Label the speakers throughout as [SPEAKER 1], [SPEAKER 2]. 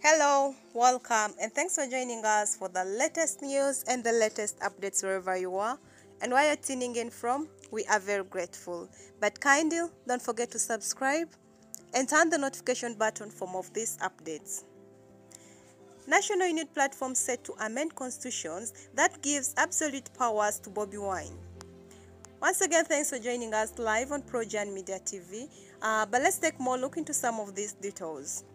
[SPEAKER 1] Hello, welcome, and thanks for joining us for the latest news and the latest updates wherever you are. And where you're tuning in from, we are very grateful. But kindly don't forget to subscribe and turn the notification button for more of these updates. National Unity Platform set to amend constitutions that gives absolute powers to Bobi Wine. Once again, thanks for joining us live on Projan Media TV. But let's take more look into some of these details.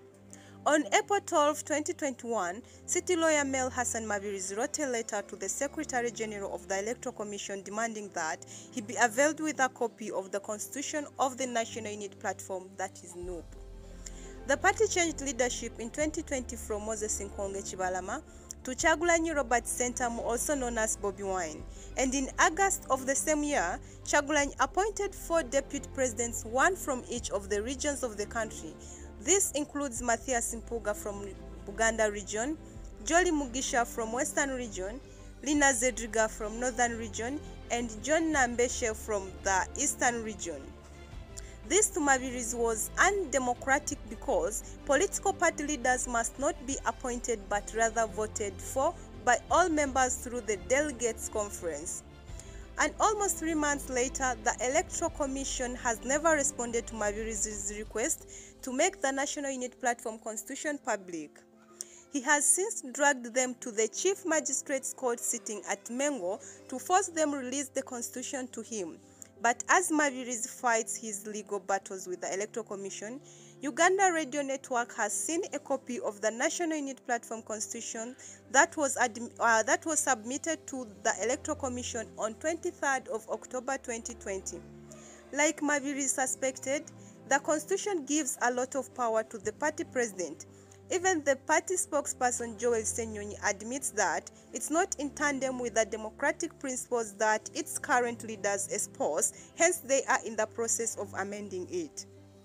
[SPEAKER 1] On April 12, 2021, City Lawyer Mel Hassan Mabirizi wrote a letter to the Secretary General of the Electoral Commission demanding that he be availed with a copy of the Constitution of the National Unity Platform, that is NUP. The party changed leadership in 2020 from Moses Nkonge Chibalama to Kyagulanyi Robert Sentamu, also known as Bobi Wine. And in August of the same year, Kyagulanyi appointed 4 deputy presidents, one from each of the regions of the country. This includes Matthias Mpuga from Buganda region, Jolly Mugisha from Western region, Lina Zedriga from Northern region, and John Nambeshe from the Eastern region. This to Mabirizi was undemocratic because political party leaders must not be appointed but rather voted for by all members through the delegates conference. And almost 3 months later, the Electoral Commission has never responded to Mabirizi's request to make the National Unity Platform Constitution public. He has since dragged them to the Chief Magistrates Court sitting at Mengo to force them release the Constitution to him. But as Mabirizi fights his legal battles with the Electoral Commission, Uganda Radio Network has seen a copy of the National Unity Platform Constitution that was submitted to the Electoral Commission on 23rd of October 2020. Like Mabirizi suspected, the Constitution gives a lot of power to the party president. Even the party spokesperson Joel Senyonyi admits that it's not in tandem with the democratic principles that its current leaders espouse, hence they are in the process of amending it.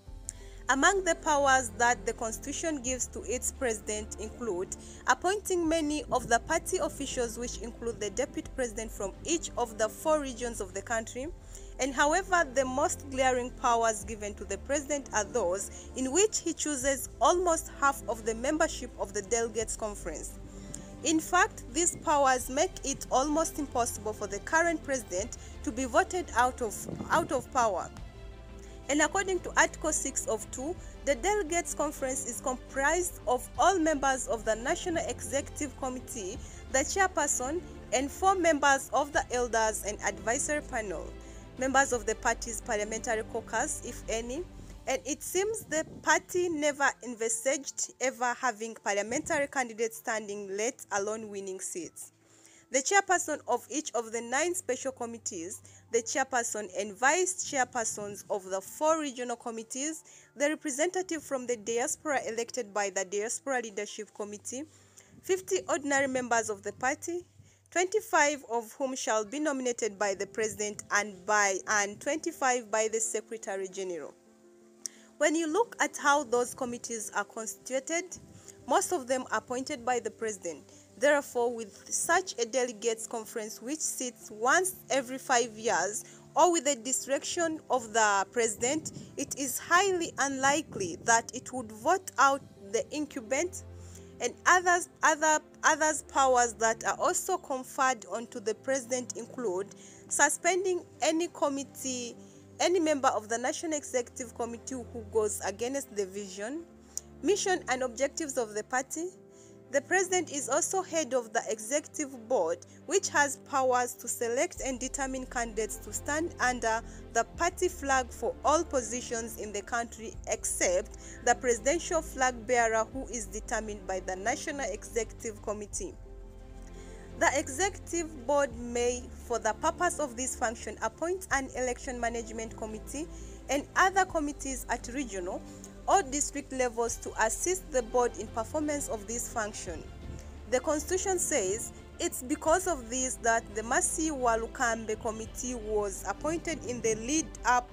[SPEAKER 1] Among the powers that the Constitution gives to its president include appointing many of the party officials, which include the deputy president from each of the 4 regions of the country. And however, the most glaring powers given to the president are those in which he chooses almost half of the membership of the delegates conference. In fact, these powers make it almost impossible for the current president to be voted out of power. And according to Article 6 of 2, the Delegates Conference is comprised of all members of the National Executive Committee, the chairperson, and 4 members of the Elders and Advisory Panel, members of the party's parliamentary caucus, if any, and it seems the party never envisaged ever having parliamentary candidates standing, let alone winning seats. The chairperson of each of the 9 special committees, the chairperson and vice chairpersons of the 4 regional committees, the representative from the diaspora elected by the Diaspora Leadership Committee, 50 ordinary members of the party, 25 of whom shall be nominated by the president and 25 by the Secretary General. When you look at how those committees are constituted, most of them are appointed by the president. Therefore, with such a delegates conference which sits once every 5 years, or with the discretion of the president, it is highly unlikely that it would vote out the incumbent. And others powers that are also conferred onto the president include suspending any member of the National Executive Committee who goes against the vision, mission and objectives of the party. The president is also head of the executive board, which has powers to select and determine candidates to stand under the party flag for all positions in the country except the presidential flag bearer, who is determined by the National Executive Committee. The executive board may, for the purpose of this function, appoint an election management committee and other committees at regional or district levels to assist the board in performance of this function. The Constitution says it's because of this that the Masi Walukambe Committee was appointed in the lead up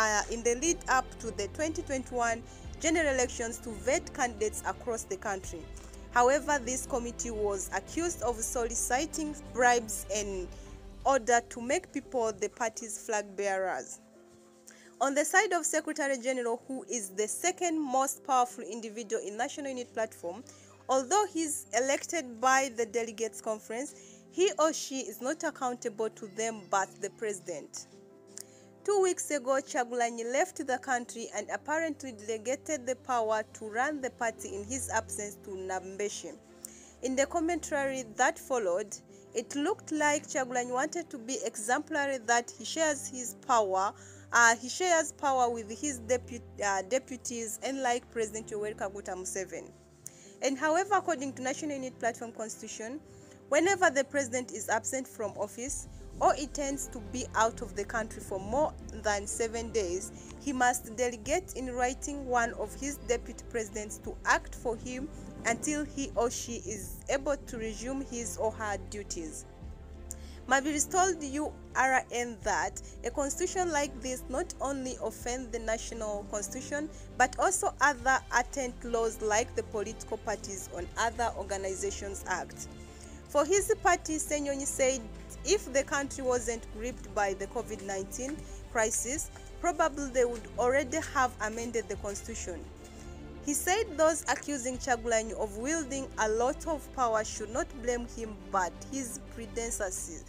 [SPEAKER 1] to the 2021 general elections to vet candidates across the country. However, this committee was accused of soliciting bribes in order to make people the party's flag bearers. On the side of Secretary General, who is the second most powerful individual in National Unity Platform, although he's elected by the Delegates Conference, he or she is not accountable to them but the president. 2 weeks ago, Kyagulanyi left the country and apparently delegated the power to run the party in his absence to Nambeshe. In the commentary that followed, it looked like Kyagulanyi wanted to be exemplary that he shares power with his deputies, unlike President Yoweri Kaguta Museveni. And however, according to National Unity Platform Constitution, whenever the president is absent from office or intends to be out of the country for more than 7 days, he must delegate in writing one of his deputy presidents to act for him until he or she is able to resume his or her duties. Mabiris told URN that a constitution like this not only offends the national constitution but also other attendant laws like the Political Parties on Other Organizations Act. For his party, Ssenyonyi said if the country wasn't gripped by the COVID-19 crisis, probably they would already have amended the constitution. He said those accusing Kyagulanyi of wielding a lot of power should not blame him but his predecessors.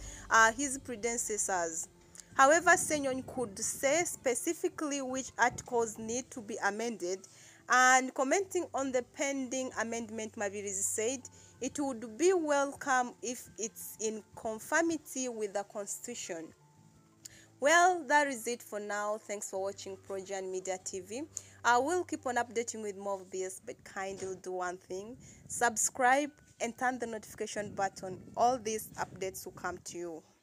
[SPEAKER 1] However, Ssenyonyi could say specifically which articles need to be amended, and commenting on the pending amendment, Mabiris said it would be welcome if it's in conformity with the constitution. Well, that is it for now. Thanks for watching Projan Media TV. I will keep on updating with more of this, but kindly do one thing: subscribe and turn the notification button. All these updates will come to you.